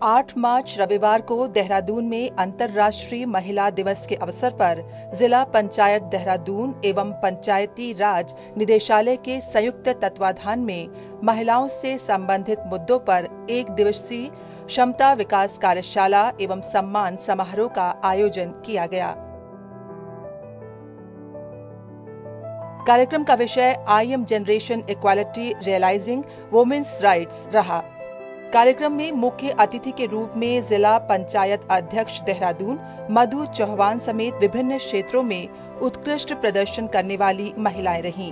8 मार्च रविवार को देहरादून में अंतर्राष्ट्रीय महिला दिवस के अवसर पर जिला पंचायत देहरादून एवं पंचायती राज निदेशालय के संयुक्त तत्वाधान में महिलाओं से संबंधित मुद्दों पर एक दिवसीय क्षमता विकास कार्यशाला एवं सम्मान समारोह का आयोजन किया गया। कार्यक्रम का विषय I am generation equality realizing women's rights रहा। कार्यक्रम में मुख्य अतिथि के रूप में जिला पंचायत अध्यक्ष देहरादून मधु चौहान समेत विभिन्न क्षेत्रों में उत्कृष्ट प्रदर्शन करने वाली महिलाएं रहीं।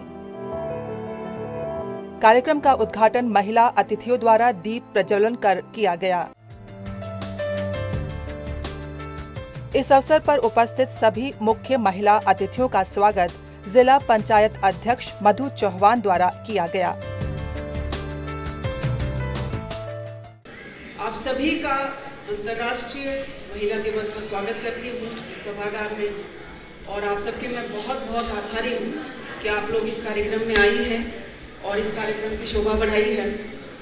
कार्यक्रम का उद्घाटन महिला अतिथियों द्वारा दीप प्रज्वलन कर किया गया। इस अवसर पर उपस्थित सभी मुख्य महिला अतिथियों का स्वागत जिला पंचायत अध्यक्ष मधु चौहान द्वारा किया गया। आप सभी का अंतर्राष्ट्रीय महिला दिवस का स्वागत करती हूँ इस सभागार में और आप सबके मैं बहुत बहुत आभारी हूँ कि आप लोग इस कार्यक्रम में आई हैं और इस कार्यक्रम की शोभा बढ़ाई है।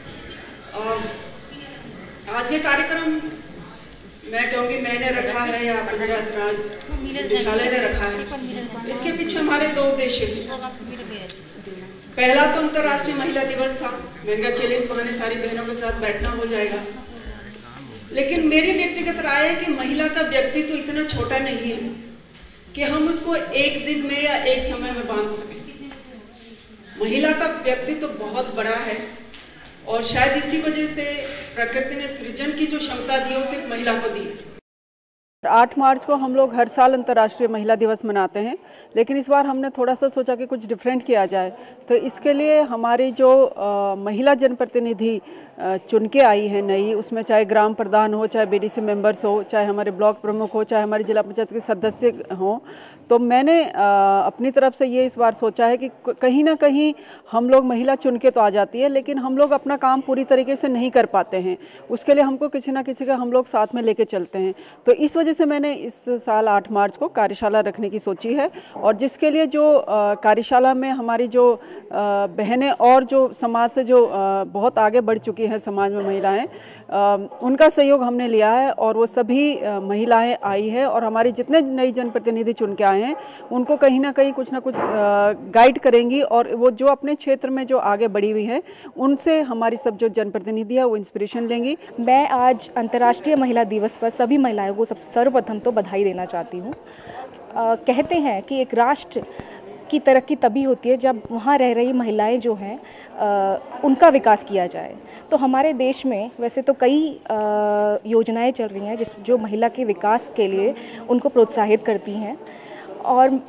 आज के कार्यक्रम मैं कहूँगी मैंने रखा है या पंचायत राज निदेशालय ने रखा है। इसके पीछे हमारे दो उद्देश्य थे। पहला तो अंतर्राष्ट्रीय महिला दिवस था। मैंने कहा चलिए इस बहाने सारी बहनों के साथ बैठना हो जाएगा। लेकिन मेरी व्यक्तिगत राय है कि महिला का व्यक्तित्व इतना छोटा नहीं है कि हम उसको एक दिन में या एक समय में बांध सकें। महिला का व्यक्तित्व बहुत बड़ा है और शायद इसी वजह से प्रकृति ने सृजन की जो क्षमता दी है उसे महिला को दी है। 8 मार्च को हम लोग हर साल अंतर्राष्ट्रीय महिला दिवस मनाते हैं, लेकिन इस बार हमने थोड़ा सा सोचा कि कुछ डिफरेंट किया जाए। तो इसके लिए हमारी जो महिला जनप्रतिनिधि चुन के आई है नई, उसमें चाहे ग्राम प्रधान हो, चाहे बीडीसी मेंबर्स हो, चाहे हमारे ब्लॉक प्रमुख हो, चाहे हमारी जिला पंचायत के सदस्य हों, तो मैंने अपनी तरफ से ये इस बार सोचा है कि कहीं ना कहीं हम लोग महिला चुन के तो आ जाती है, लेकिन हम लोग अपना काम पूरी तरीके से नहीं कर पाते हैं। उसके लिए हमको किसी ना किसी का हम लोग साथ में लेके चलते हैं। तो इस वजह से मैंने इस साल 8 मार्च को कार्यशाला रखने की सोची है और जिसके लिए जो कार्यशाला में हमारी जो बहनें और जो समाज से जो बहुत आगे बढ़ चुकी हैं समाज में महिलाएं, उनका सहयोग हमने लिया है और वो सभी महिलाएं आई है और हमारी जितने नई जनप्रतिनिधि चुन के आए हैं उनको कहीं ना कहीं कुछ ना कुछ गाइड करेंगी और वो जो अपने क्षेत्र में जो आगे बढ़ी हुई हैं उनसे हमारी सब जो जनप्रतिनिधि है वो इंस्पिरेशन लेंगी। मैं आज अंतर्राष्ट्रीय महिला दिवस पर सभी महिलाओं को सर्वप्रथम तो बधाई देना चाहती हूँ। कहते हैं कि एक राष्ट्र की तरक्की तभी होती है जब वहाँ रह रही महिलाएं जो हैं उनका विकास किया जाए। तो हमारे देश में वैसे तो कई योजनाएं चल रही हैं जो महिला के विकास के लिए उनको प्रोत्साहित करती हैं और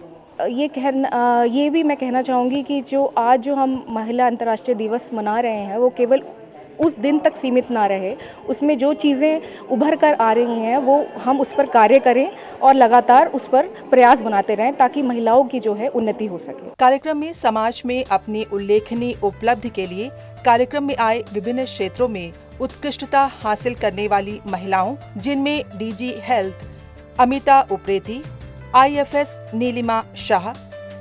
ये भी मैं कहना चाहूँगी कि जो आज जो हम महिला अंतर्राष्ट्रीय दिवस मना रहे हैं वो केवल उस दिन तक सीमित ना रहे, उसमें जो चीज़ें उभर कर आ रही हैं वो हम उस पर कार्य करें और लगातार उस पर प्रयास बनाते रहें ताकि महिलाओं की जो है उन्नति हो सके। कार्यक्रम में समाज में अपनी उल्लेखनीय उपलब्धि के लिए कार्यक्रम में आए विभिन्न क्षेत्रों में उत्कृष्टता हासिल करने वाली महिलाओं, जिनमें DG health Amita Upreti, IFS Nilima Shah,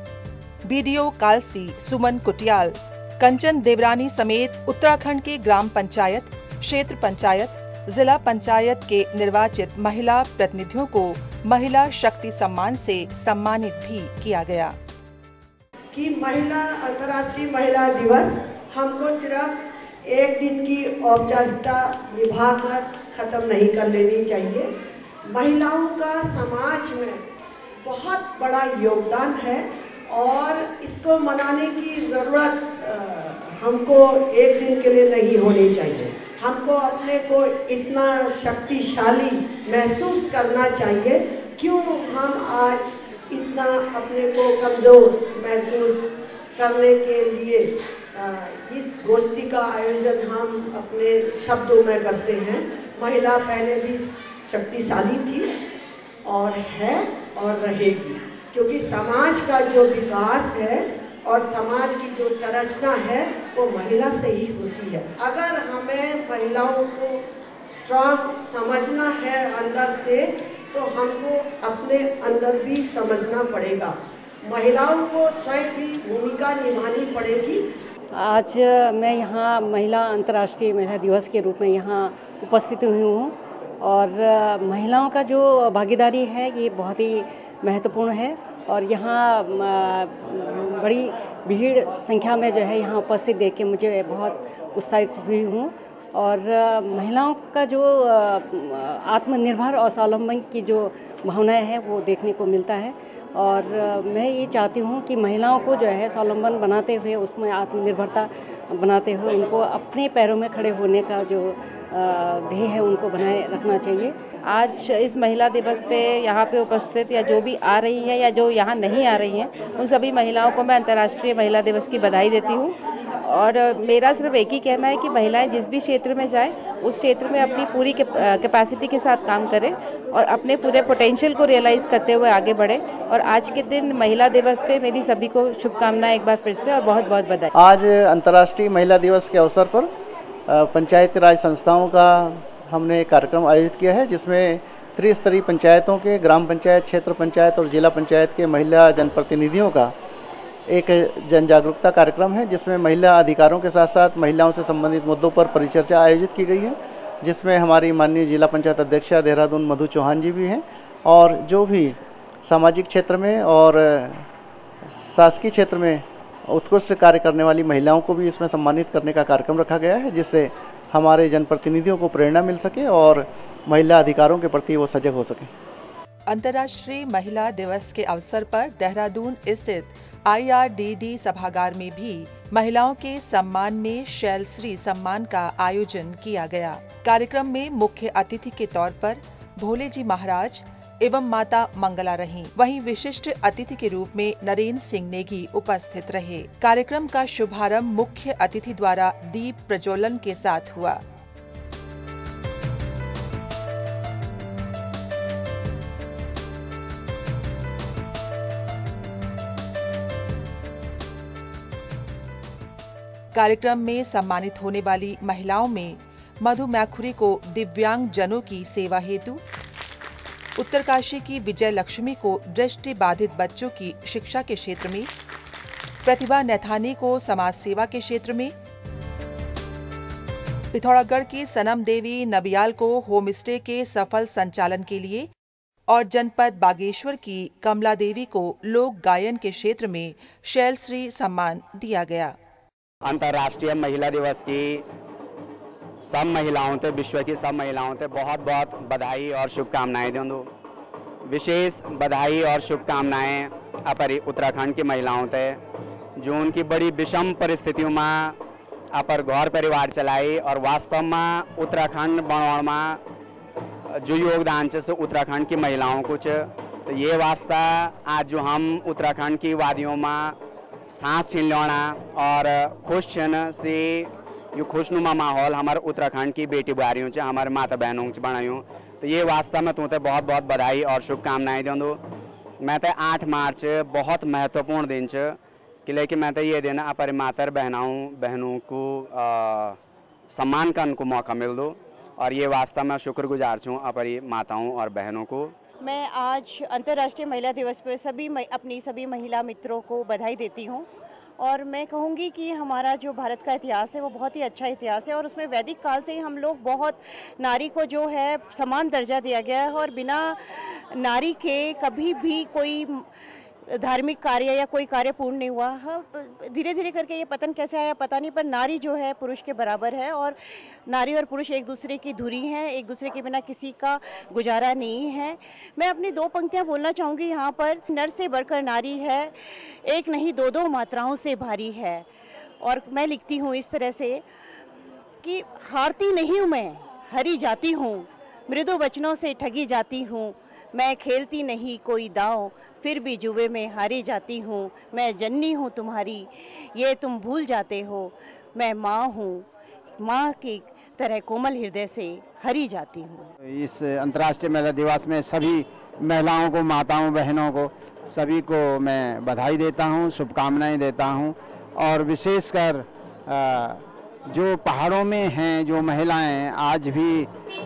BDO Kalsi Suman Kutiyal, Kanchan Devrani समेत उत्तराखंड के ग्राम पंचायत, क्षेत्र पंचायत, जिला पंचायत के निर्वाचित महिला प्रतिनिधियों को महिला शक्ति सम्मान से सम्मानित भी किया गया। कि महिला अंतर्राष्ट्रीय महिला दिवस हमको सिर्फ एक दिन की औपचारिकता निभाकर खत्म नहीं कर लेनी चाहिए। महिलाओं का समाज में बहुत बड़ा योगदान है और इसको मनाने की ज़रूरत हमको एक दिन के लिए नहीं होनी चाहिए। हमको अपने को इतना शक्तिशाली महसूस करना चाहिए। क्यों हम आज इतना अपने को कमज़ोर महसूस करने के लिए इस गोष्ठी का आयोजन हम अपने शब्दों में करते हैं। महिला पहले भी शक्तिशाली थी और है और रहेगी, क्योंकि समाज का जो विकास है और समाज की जो संरचना है वो महिला से ही होती है। अगर हमें महिलाओं को स्ट्रांग समझना है अंदर से, तो हमको अपने अंदर भी समझना पड़ेगा। महिलाओं को स्वयं भी भूमिका निभानी पड़ेगी आज मैं यहाँ महिला अंतर्राष्ट्रीय महिला दिवस के रूप में यहाँ उपस्थित हुई हूँ और महिलाओं का जो भागीदारी है ये बहुत ही महत्वपूर्ण है और यहाँ बड़ी भीड़ संख्या में जो है यहाँ उपस्थित देख के मुझे बहुत उत्साहित हुई हूँ और महिलाओं का जो आत्मनिर्भर और स्वावलंबन की जो भावनाएं है वो देखने को मिलता है और मैं ये चाहती हूँ कि महिलाओं को जो है स्वावलंबन बनाते हुए उसमें आत्मनिर्भरता बनाते हुए उनको अपने पैरों में खड़े होने का जो ध्येय है उनको बनाए रखना चाहिए। आज इस महिला दिवस पे यहाँ पे उपस्थित या जो भी आ रही हैं या जो यहाँ नहीं आ रही हैं उन सभी महिलाओं को मैं अंतर्राष्ट्रीय महिला दिवस की बधाई देती हूँ और मेरा सिर्फ एक ही कहना है कि महिलाएं जिस भी क्षेत्र में जाएं उस क्षेत्र में अपनी पूरी कैपेसिटी के साथ काम करें और अपने पूरे पोटेंशियल को रियलाइज करते हुए आगे बढ़ें। और आज के दिन महिला दिवस पे मेरी सभी को शुभकामनाएं एक बार फिर से और बहुत बहुत बधाई। आज अंतर्राष्ट्रीय महिला दिवस के अवसर पर पंचायती राज संस्थाओं का हमने कार्यक्रम आयोजित किया है जिसमें त्रिस्तरीय पंचायतों के ग्राम पंचायत, क्षेत्र पंचायत और जिला पंचायत के महिला जनप्रतिनिधियों का एक जन जागरूकता कार्यक्रम है जिसमें महिला अधिकारों के साथ साथ महिलाओं से संबंधित मुद्दों पर परिचर्चा आयोजित की गई है जिसमें हमारी माननीय जिला पंचायत अध्यक्षा देहरादून मधु चौहान जी भी हैं और जो भी सामाजिक क्षेत्र में और शासकीय क्षेत्र में उत्कृष्ट कार्य करने वाली महिलाओं को भी इसमें सम्मानित करने का कार्यक्रम रखा गया है जिससे हमारे जनप्रतिनिधियों को प्रेरणा मिल सके और महिला अधिकारों के प्रति वो सजग हो सके। अंतर्राष्ट्रीय महिला दिवस के अवसर पर देहरादून स्थित IRDD सभागार में भी महिलाओं के सम्मान में शैलश्री सम्मान का आयोजन किया गया। कार्यक्रम में मुख्य अतिथि के तौर पर भोले जी महाराज एवं माता मंगला रहीं। वहीं विशिष्ट अतिथि के रूप में नरेंद्र सिंह नेगी उपस्थित रहे। कार्यक्रम का शुभारंभ मुख्य अतिथि द्वारा दीप प्रज्वलन के साथ हुआ। कार्यक्रम में सम्मानित होने वाली महिलाओं में मधु मैखुरी को दिव्यांग जनों की सेवा हेतु, उत्तरकाशी की विजय लक्ष्मी को दृष्टि बाधित बच्चों की शिक्षा के क्षेत्र में, प्रतिभा नैथानी को समाज सेवा के क्षेत्र में, पिथौरागढ़ की सनम देवी नबियाल को होम स्टे के सफल संचालन के लिए और जनपद बागेश्वर की कमला देवी को लोक गायन के क्षेत्र में शैलश्री सम्मान दिया गया। अंतर्राष्ट्रीय महिला दिवस की सब महिलाओं ते विश्व की सब महिलाओं ते बहुत बहुत बधाई और शुभकामनाएं दूँ। विशेष बधाई और शुभकामनाएं अपरी उत्तराखंड की महिलाओं ते जो उनकी बड़ी विषम परिस्थितियों में अपर घर परिवार चलाई और वास्तव में उत्तराखंड बनाने में जो योगदान से उत्तराखंड की महिलाओं को तो ये वास्ता आज जो हम उत्तराखंड की वादियों में सांस छीन लेना और खुश से ये खुशनुमा माहौल हमारे उत्तराखंड की बेटी बुआरियों से हमारे माता बहनों से बनायूँ तो ये वास्तव में तुमते बहुत बहुत बधाई और शुभकामनाएं दूँ। मैं तो 8 मार्च बहुत महत्वपूर्ण दिन कि लेकिन मैं तो ये दिन अपने मातर बहनों को सम्मान करने को मौका मिल दो और ये वास्तव में शुक्रगुजार हूँ अपनी माताओं और बहनों को। मैं आज अंतर्राष्ट्रीय महिला दिवस पर अपनी सभी महिला मित्रों को बधाई देती हूँ और मैं कहूँगी कि हमारा जो भारत का इतिहास है वो बहुत ही अच्छा इतिहास है और उसमें वैदिक काल से ही हम लोग बहुत नारी को जो है समान दर्जा दिया गया है और बिना नारी के कभी भी कोई धार्मिक कार्य या कोई कार्य पूर्ण नहीं हुआ। धीरे धीरे करके ये पतन कैसे आया पता नहीं, पर नारी जो है पुरुष के बराबर है और नारी और पुरुष एक दूसरे की धुरी हैं, एक दूसरे के बिना किसी का गुजारा नहीं है। मैं अपनी 2 पंक्तियां बोलना चाहूँगी यहाँ पर। नर से बढ़कर नारी है, एक नहीं 2 मात्राओं से भारी है। और मैं लिखती हूँ इस तरह से कि हारती नहीं हूँ मैं, हरी जाती हूँ, मृदु वचनों से ठगी जाती हूँ, मैं खेलती नहीं कोई दांव, फिर भी जुए में हारी जाती हूँ, मैं जननी हूँ तुम्हारी, ये तुम भूल जाते हो, मैं माँ हूँ, माँ की तरह कोमल हृदय से हरी जाती हूँ। इस अंतर्राष्ट्रीय महिला दिवस में सभी महिलाओं को, माताओं बहनों को, सभी को मैं बधाई देता हूँ, शुभकामनाएं देता हूँ और विशेषकर जो पहाड़ों में हैं जो महिलाएं आज भी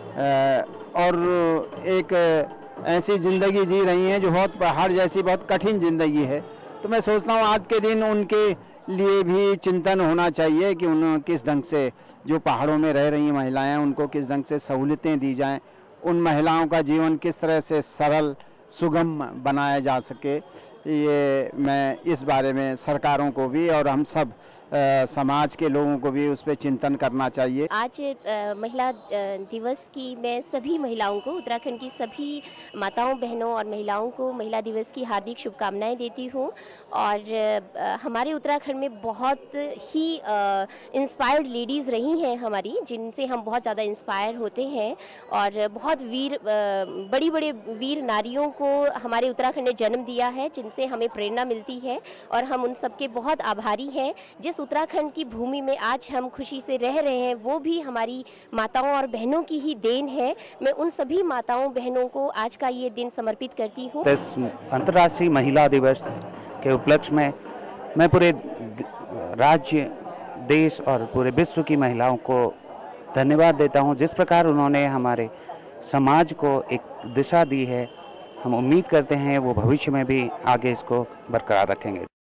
और एक ऐसी ज़िंदगी जी रही हैं जो बहुत पहाड़ जैसी बहुत कठिन ज़िंदगी है, तो मैं सोचता हूँ आज के दिन उनके लिए भी चिंतन होना चाहिए कि उन किस ढंग से जो पहाड़ों में रह रही महिलाएं उनको किस ढंग से सहूलियतें दी जाएं, उन महिलाओं का जीवन किस तरह से सरल सुगम बनाया जा सके। ये मैं इस बारे में सरकारों को भी और हम सब समाज के लोगों को भी उस पर चिंतन करना चाहिए। आज महिला दिवस की मैं सभी महिलाओं को, उत्तराखंड की सभी माताओं बहनों और महिलाओं को महिला दिवस की हार्दिक शुभकामनाएं देती हूँ। और हमारे उत्तराखंड में बहुत ही इंस्पायर्ड लेडीज़ रही हैं हमारी, जिनसे हम बहुत ज़्यादा इंस्पायर होते हैं। और बहुत बड़ी बड़ी वीर नारियों को हमारे उत्तराखंड ने जन्म दिया है, जिनसे हमें प्रेरणा मिलती है और हम उन सबके बहुत आभारी हैं। जिस उत्तराखंड की भूमि में आज हम खुशी से रह रहे हैं वो भी हमारी माताओं और बहनों की ही देन है। मैं उन सभी माताओं बहनों को आज का ये दिन समर्पित करती हूँ। इस अंतर्राष्ट्रीय महिला दिवस के उपलक्ष्य में मैं पूरे राज्य, देश और पूरे विश्व की महिलाओं को धन्यवाद देता हूँ। जिस प्रकार उन्होंने हमारे समाज को एक दिशा दी है, हम उम्मीद करते हैं वो भविष्य में भी आगे इसको बरकरार रखेंगे।